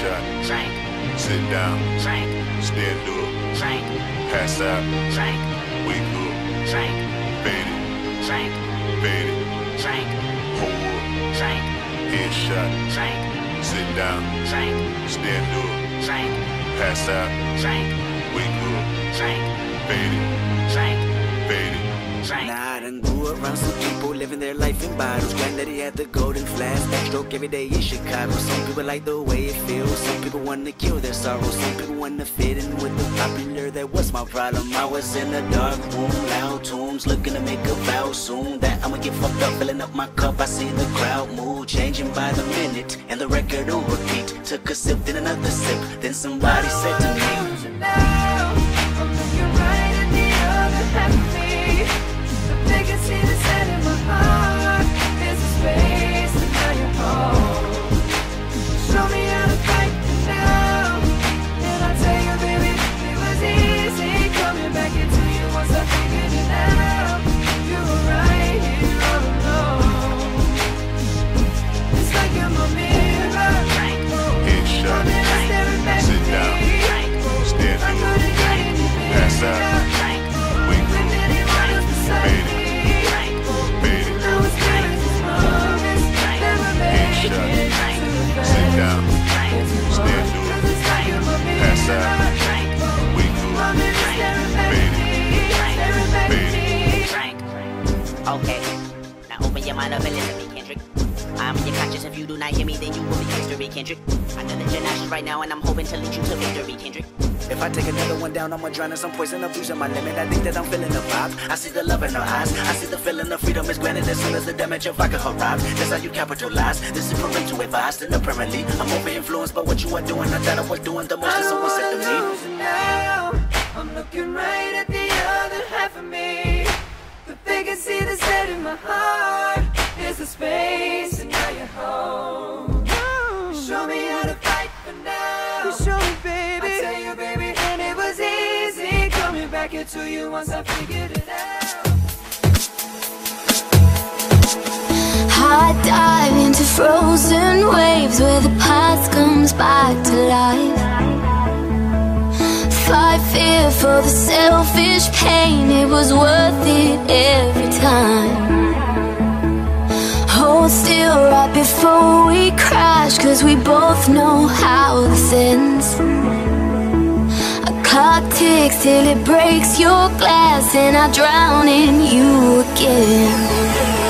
Headshot. Drink. Sit down. Drink. Stand up. Drink. Pass out. Drink. Wake up. Drink. Faded. Drink. Faded. Drink. Hold up. Drink. Headshot. Drink. Sit down. Drink. Stand up. Drink. Pass out. Drink. Wake up. Drink. Faded. Drink. Faded. Nah, I done grew around some people living their life in bottles. Granddaddy had the golden flask, backstroke every day in Chicago. Some people like the way it feels, some people want to kill their sorrow, some people want to fit in with the popular. That was my problem. I was in a dark room, loud tunes, looking to make a vow soon that I'ma get fucked up, filling up my cup. I see the crowd mood changing by the minute, and the record on repeat. Took a sip, then another sip, then somebody said to me, okay, now open your mind up and listen to me, Kendrick. I'm in your conscience. If you do not hear me, then you will be history, Kendrick. I know that you're nauseous right now, and I'm hoping to lead you to victory, Kendrick. if I take another one down, I'ma drown in some poison, abusing my limit. I think that I'm feeling the vibe. I see the love in her eyes. I see the feeling of freedom is granted as soon as the damage of vodka arrives. That's how you capitalize. This is parental advice, and apparently I'm over-influenced by what you are doing. I thought I was doing the most, and someone said to me, now I'm looking right at the other half of me. The vacancy that's dead in my heart is the space, and now you're home. You show me how to fight for now. You show me, baby. I tell you, baby, and it was easy coming back into you once I figured it out. I dive into frozen waves where the past comes back to life. Fight fear for the selfish pain, it was worth it every time. Hold still right before we crash, cause we both know how this ends. A clock ticks till it breaks your glass, and I drown in you again.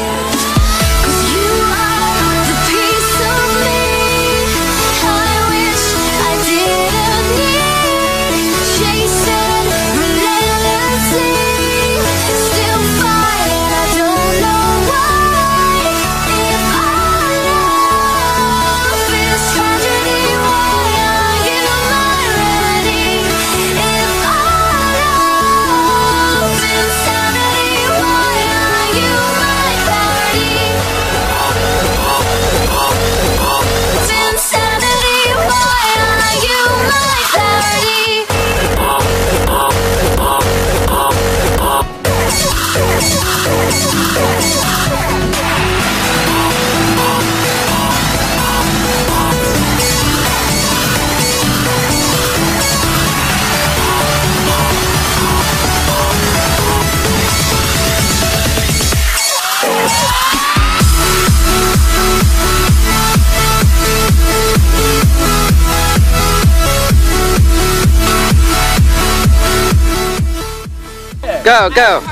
Go, go!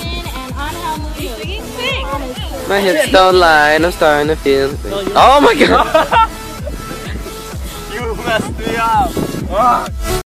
My hips don't lie, and I'm starting to feel. Oh my god! You messed me up!